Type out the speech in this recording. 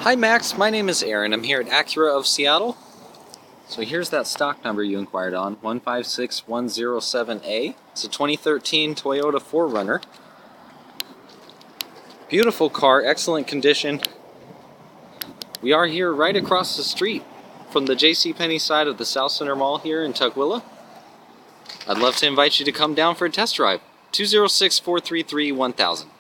Hi Max, my name is Aaron. I'm here at Acura of Seattle. So here's that stock number you inquired on, 156107A. It's a 2013 Toyota 4Runner. Beautiful car, excellent condition. We are here right across the street from the JCPenney side of the South Center Mall here in Tukwila. I'd love to invite you to come down for a test drive. 206-433-1000.